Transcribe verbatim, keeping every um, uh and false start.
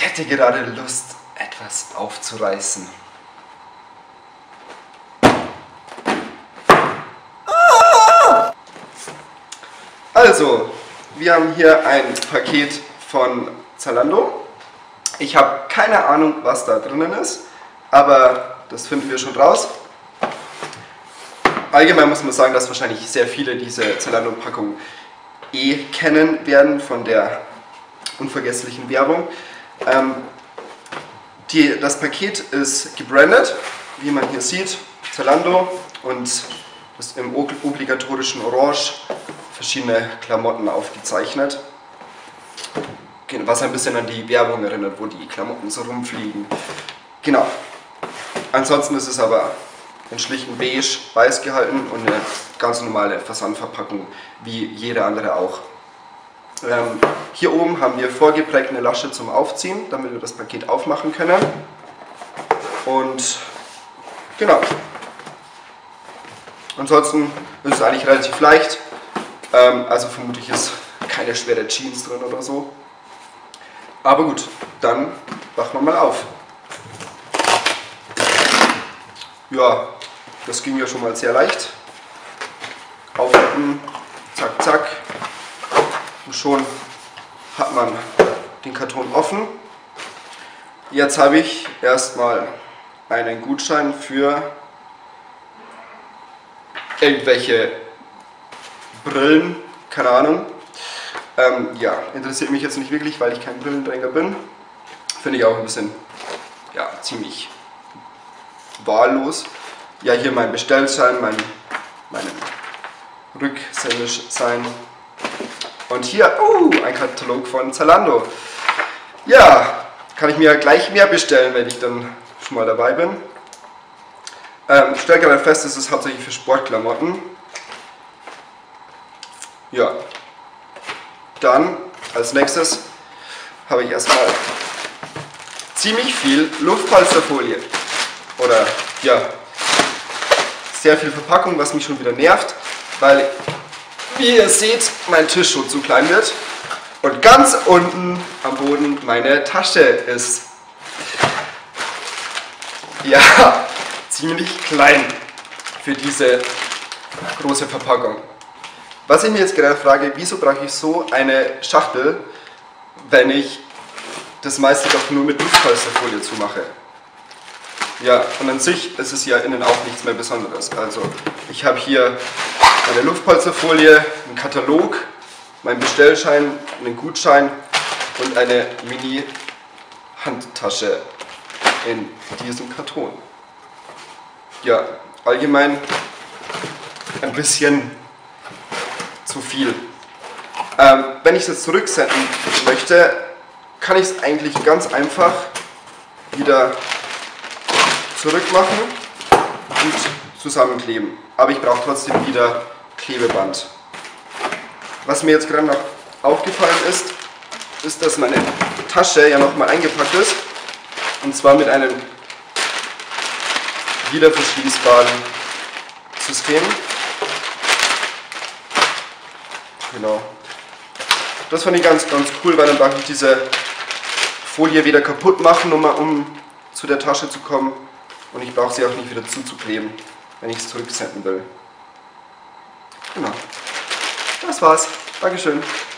hätte gerade Lust, etwas aufzureißen. Also, wir haben hier ein Paket von Zalando. Ich habe keine Ahnung, was da drinnen ist, aber das finden wir schon raus. Allgemein muss man sagen, dass wahrscheinlich sehr viele diese Zalando-Packung eh kennen werden von der unvergesslichen Werbung. Ähm, die, das Paket ist gebrandet, wie man hier sieht, Zalando, und ist im obligatorischen Orange verschiedene Klamotten aufgezeichnet, was ein bisschen an die Werbung erinnert, wo die Klamotten so rumfliegen. Genau. Ansonsten ist es aber in schlichten Beige weiß gehalten und eine ganz normale Versandverpackung, wie jede andere auch. Ähm, hier oben haben wir vorgeprägt eine Lasche zum Aufziehen, damit wir das Paket aufmachen können. Und genau. Ansonsten ist es eigentlich relativ leicht. Ähm, also vermutlich ist keine schwere Jeans drin oder so. Aber gut, dann machen wir mal auf. Ja, das ging ja schon mal sehr leicht. Aufmachen, zack, zack. Und schon hat man den Karton offen. Jetzt habe ich erstmal einen Gutschein für irgendwelche Brillen, keine Ahnung. Ähm, ja, interessiert mich jetzt nicht wirklich, weil ich kein Brillenträger bin. Finde ich auch ein bisschen, ja, ziemlich wahllos. Ja, hier mein Bestellschein, mein meinen Rücksendeschein. Und hier, uh, ein Katalog von Zalando. Ja, kann ich mir gleich mehr bestellen, wenn ich dann schon mal dabei bin. Ähm, ich stelle gerade fest, es ist hauptsächlich für Sportklamotten. Ja, dann als nächstes habe ich erstmal ziemlich viel Luftpolsterfolie. Oder ja, sehr viel Verpackung, was mich schon wieder nervt, weil, wie ihr seht, mein Tisch schon zu klein wird und ganz unten am Boden meine Tasche ist. Ja, ziemlich klein für diese große Verpackung. Was ich mir jetzt gerade frage, wieso brauche ich so eine Schachtel, wenn ich das meiste doch nur mit Luftpolsterfolie zumache? Ja, und an sich ist es ja innen auch nichts mehr Besonderes. Also ich habe hier eine Luftpolsterfolie, einen Katalog, meinen Bestellschein, einen Gutschein und eine Mini-Handtasche in diesem Karton. Ja, allgemein ein bisschen zu viel. Ähm, wenn ich es jetzt zurücksenden möchte, kann ich es eigentlich ganz einfach wieder zurückmachen und zusammenkleben. Aber ich brauche trotzdem wieder Klebeband. Was mir jetzt gerade noch aufgefallen ist, ist, dass meine Tasche ja nochmal eingepackt ist. Und zwar mit einem wiederverschließbaren System. Genau. Das fand ich ganz, ganz cool, weil dann brauche ich diese Folie wieder kaputt machen, um, um zu der Tasche zu kommen. Und ich brauche sie auch nicht wieder zuzukleben, wenn ich es zurücksenden will. Genau. Das war's. Dankeschön.